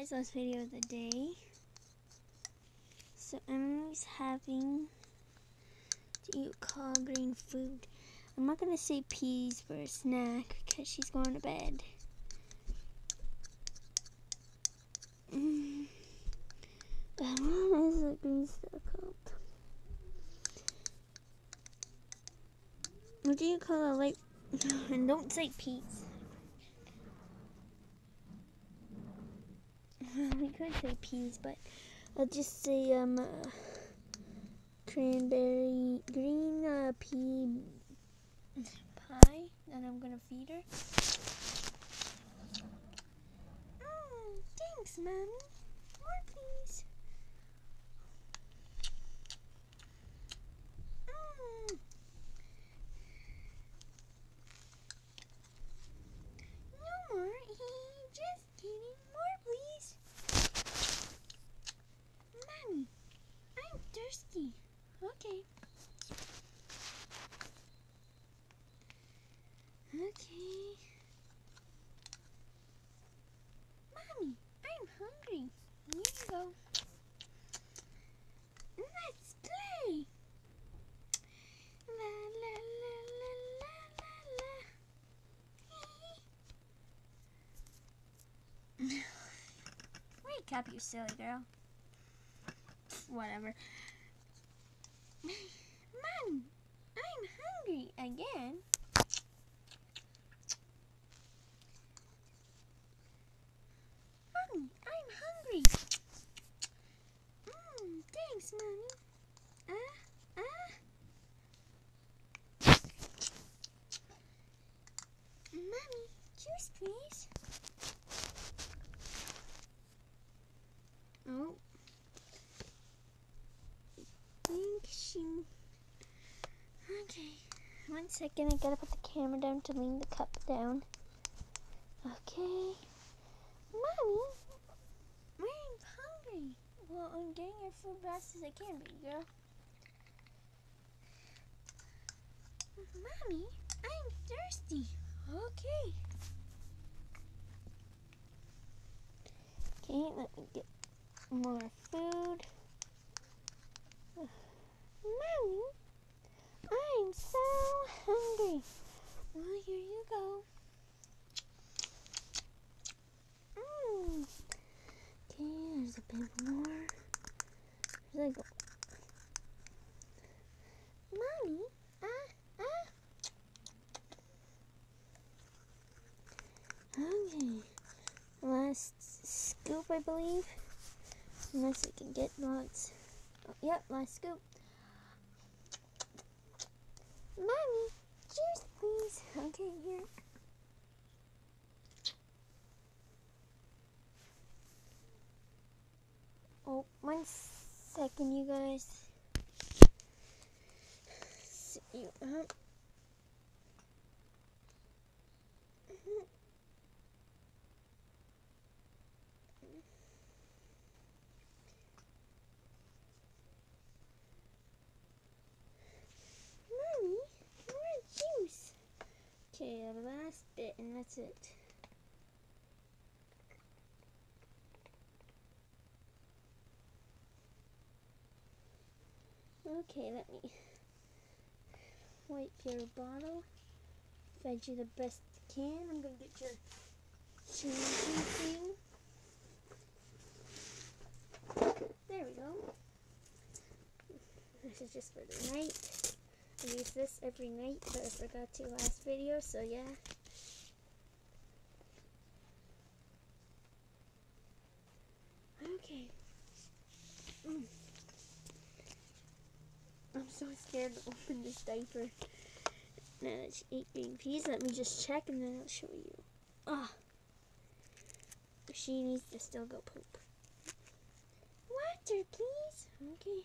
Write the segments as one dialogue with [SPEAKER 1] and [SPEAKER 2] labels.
[SPEAKER 1] guys, last video of the day. So Emily's having to eat collard green food. I'm not gonna say peas for a snack because she's going to bed. What is the green stuff called? What do you call it? Like, and don't say peas. We could say peas, but I'll just say cranberry green pea pie that I'm gonna feed her. Thanks, Mommy. More, please. No more. Just kidding. More, please. Mommy, I'm thirsty. Okay. Okay. Mommy, I'm hungry. Here you go. Let's play. La la la la la la la. Wake up, you silly girl. Whatever. Mommy, I'm hungry again. Mommy, I'm hungry. Thanks, Mommy. Mommy, juice, please. Oh. Think she... Okay. 1 second, I gotta put the camera down to lean the cup down. Okay. Mommy, I'm hungry. Well, I'm getting your food fast as I can, baby girl. Mommy, I'm thirsty. Okay. Okay, let me get more food. Mommy, I'm so hungry. Well, here you go. Okay, there's a bit more. There I go. Mommy, Okay, last scoop, I believe. Unless I can get lots. Oh, yep, last scoop. Mommy, juice, please. Okay, here. Oh, 1 second, you guys. Sit you up. Mommy, more juice. Okay, the last bit, and that's it. Okay, let me wipe your bottle. Fed you the best I can. I'm gonna get your changing thing. There we go. This is just for the night. I use this every night, but I forgot to last video, so yeah. Okay. I'm so scared to open this diaper. Now that she ate green peas, let me just check and then I'll show you. She needs to still go poop. Water, please. Okay.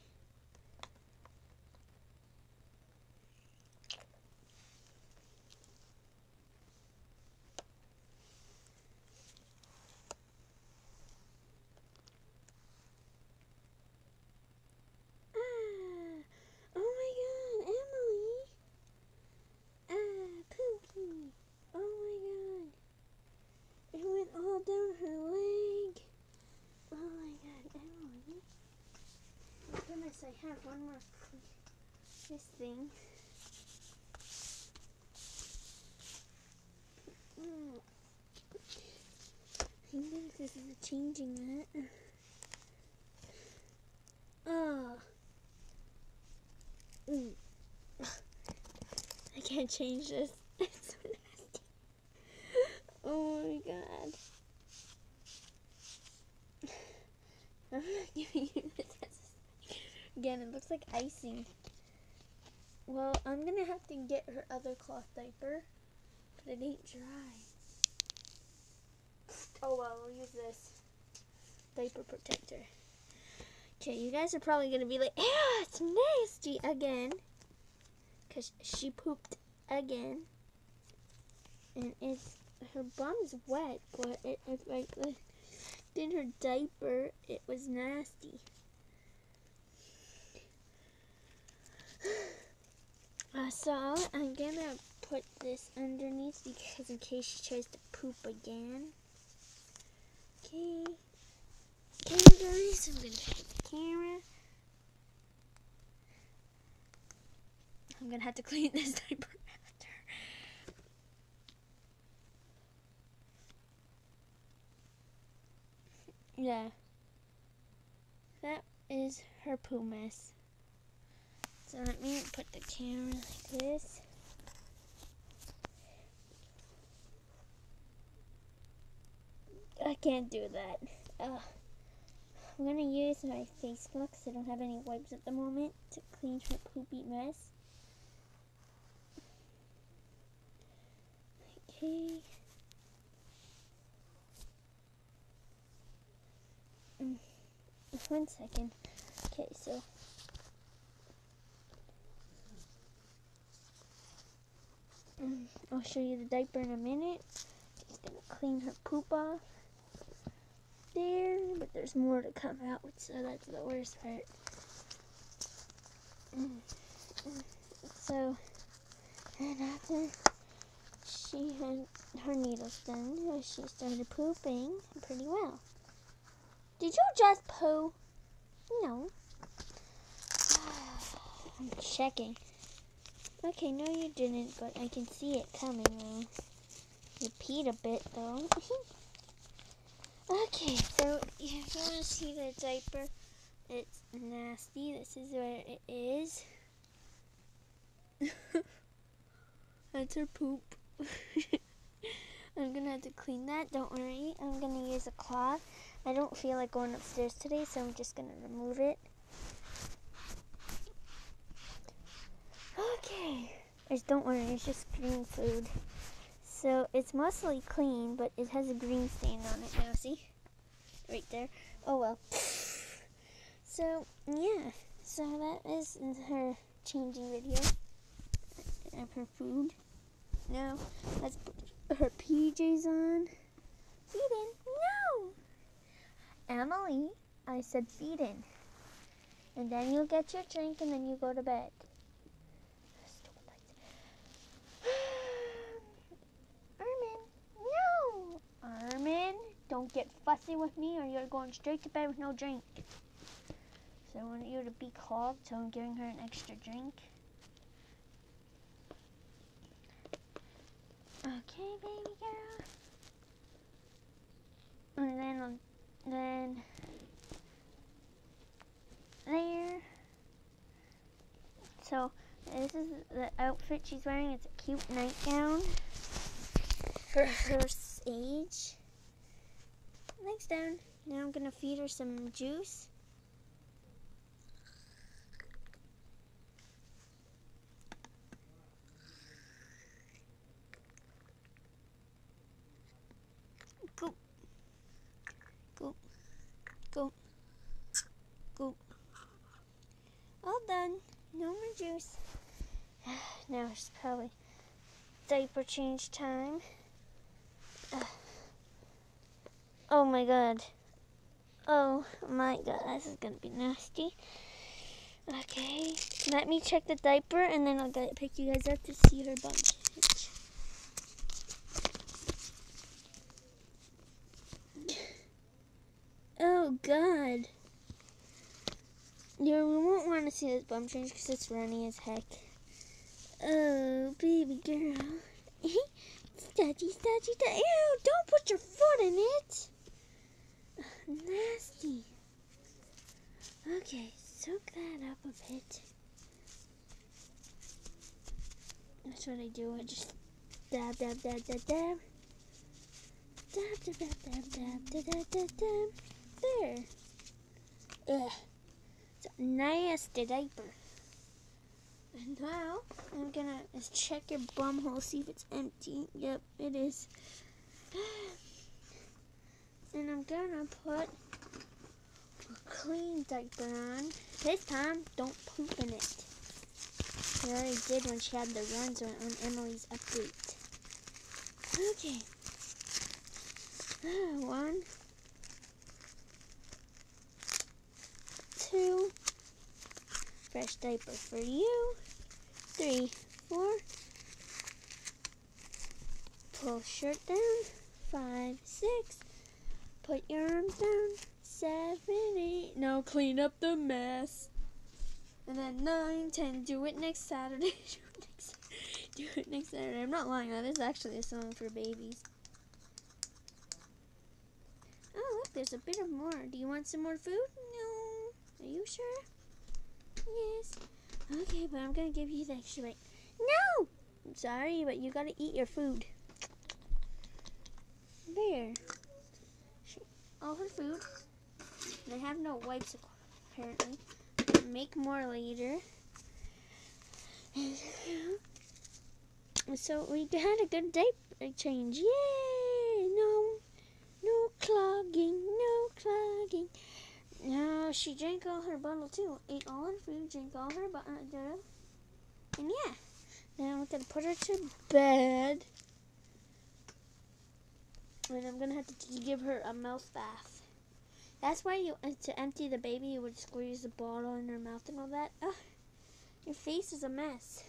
[SPEAKER 1] Down her leg. have one more. This thing. I think this is changing it. I can't change this. It's so nasty. Oh my god. I'm not giving you this. Again, it looks like icing. Well, I'm gonna have to get her other cloth diaper, but it ain't dry. Oh well, we'll use this diaper protector. Okay, you guys are probably gonna be like, ew, it's nasty again. Because she pooped again. And her bum's wet, but if I did her diaper, it was nasty. So I'm gonna put this underneath because in case she tries to poop again. Okay. Okay guys, I'm gonna put the camera. I'm gonna have to clean this diaper after. Yeah. That is her poo mess. So let me put the camera like this. I can't do that. I'm gonna use my face glove because I don't have any wipes at the moment to clean her poopy mess. Okay. 1 second. Okay, so I'll show you the diaper in a minute. Just gonna clean her poop off there, but there's more to come out, so that's the worst part. So, and after she had her needles done, she started pooping pretty well. Did you just poo? No. I'm checking. Okay, no you didn't, but I can see it coming though. You peed a bit though. Okay, so if you want to see the diaper, it's nasty. This is where it is. That's her poop. I'm gonna have to clean that, don't worry. I'm gonna use a cloth. I don't feel like going upstairs today, so I'm just gonna remove it. Okay. Don't worry, it's just green food. So it's mostly clean, but it has a green stain on it now, see? Right there. Oh well. So, yeah. So that is her changing video of her food. Now, let's put her PJs on. Feed in. No! Emily, I said feed in. And then you'll get your drink and then you go to bed. Armin, don't get fussy with me or you're going straight to bed with no drink. So I want you to be calm, so I'm giving her an extra drink. Okay, baby girl. And then there. So this is the outfit she's wearing. It's a cute nightgown for her age. Legs down. Now I'm gonna feed her some juice. Go. Go. Go. Go. All done. No more juice. Now it's probably diaper change time. Oh my god. Oh my god, this is gonna be nasty. Okay, let me check the diaper and then I'll pick you guys up to see her bum change. Oh god. You won't want to see this bum change because it's runny as heck. Oh, baby girl. Stodgy. Ew, don't put your foot in it. Nasty. Okay, soak that up a bit. That's what I do. I just dab. Dab. There. Ugh. It's a nasty diaper. And now, I'm gonna check your bum hole, see if it's empty. Yep, it is. And I'm gonna put a clean diaper on. This time, don't poop in it. I already did when she had the runs on Emily's update. Okay. 1, 2. Fresh diaper for you. 3, 4. Pull shirt down. 5, 6. Put your arms down. 7, 8. Now clean up the mess. And then 9, 10. Do it next Saturday. Do it next Saturday. I'm not lying. That is actually a song for babies. Oh, look. There's a bit of more. Do you want some more food? No. Are you sure? Yes. Okay, but I'm going to give you the extra bite. No! I'm sorry, but you got to eat your food. There. All her food. They have no wipes, apparently. Make more later. So we had a good diaper change. Yay! No clogging. No, she drank all her bottle too. Ate all her food, drank all her bottle. And yeah. Now I'm going to put her to bed. And I'm going to have to give her a mouth bath. That's why to empty the baby, you would squeeze the bottle in her mouth and all that. Ugh, your face is a mess.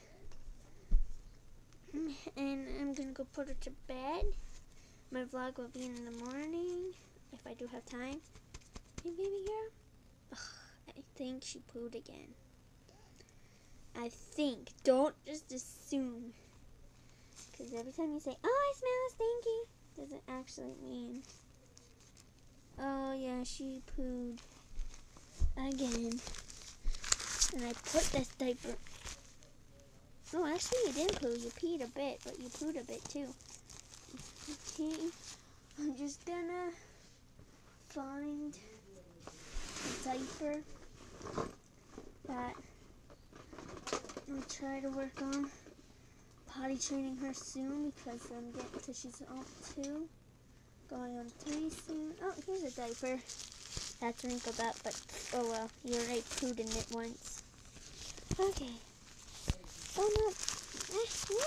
[SPEAKER 1] And I'm going to go put her to bed. My vlog will be in the morning, if I do have time. Hey, baby girl. Ugh, I think she pooed again. I think. Don't just assume. Because every time you say, oh, I smell stinky, doesn't actually mean. Oh, yeah, she pooed again. And I put this diaper. Oh, actually, you didn't poo. You peed a bit, but you pooed a bit, too. Okay, I'm just gonna find a diaper that I'll try to work on potty training her soon because she's off 2. Going on 3 soon. Oh, here's a diaper. That's wrinkled up, but oh well. You already pooed in it once. Okay. Oh no. No,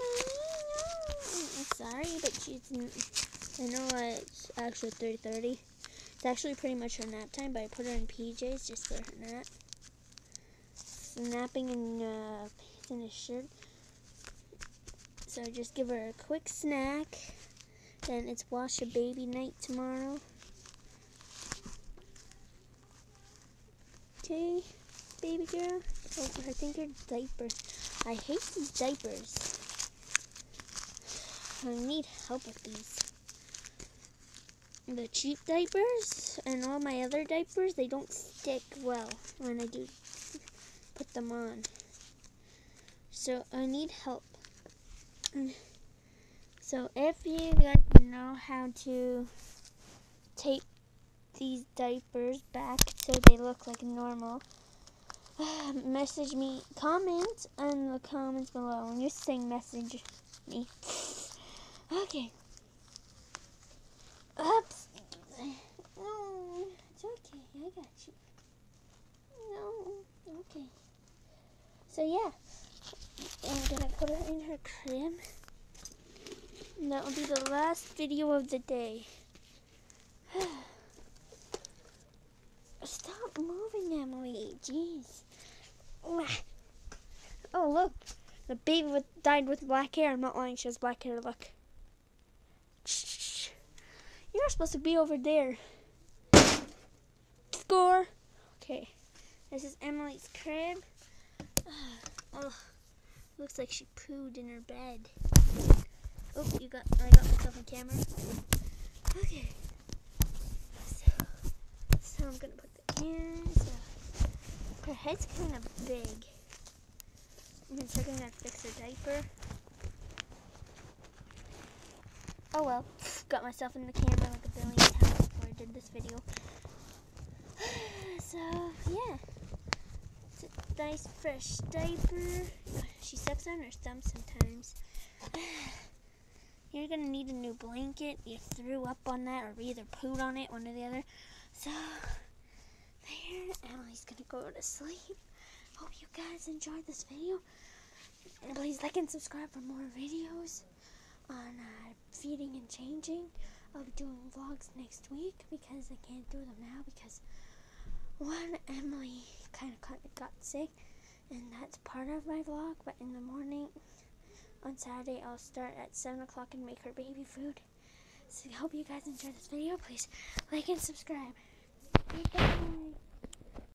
[SPEAKER 1] I'm sorry, but I know it's actually 3:30. It's actually pretty much her nap time, but I put her in PJs just for her nap. Napping in pants and a shirt. So just give her a quick snack. Then it's wash a baby night tomorrow. Okay, baby girl. Oh, I think your diaper. I hate these diapers. I need help with these. The cheap diapers and all my other diapers, they don't stick well when I do put them on. So I need help. So if you guys know how to tape these diapers back so they look like normal, message me, comment in the comments below. When you're saying message me. Okay. Oops. No, it's okay. I got you. No, okay. So yeah, I'm gonna put her in her crib. And that will be the last video of the day. Stop moving, Emily. Jeez. Oh, look. The baby died with black hair. I'm not lying. She has black hair. Look. You're supposed to be over there. Score. Okay. This is Emily's crib. Oh, looks like she pooed in her bed. Oh, I got myself on camera. Okay. So I'm gonna put the camera. So her head's kind of big. I'm gonna have to fix her diaper. Oh well, got myself in the camera like a billion times before I did this video. So yeah, it's a nice fresh diaper. She sucks on her thumb sometimes. You're gonna need a new blanket. You threw up on that or either pooed on it, one or the other. So there, Emily's gonna go to sleep. Hope you guys enjoyed this video. Please like and subscribe for more videos on feeding and changing. I'll be doing vlogs next week because I can't do them now because one, Emily kind of got sick, and that's part of my vlog. But in the morning on Saturday, I'll start at 7 o'clock and make her baby food. So I hope you guys enjoyed this video. Please like and subscribe. Bye.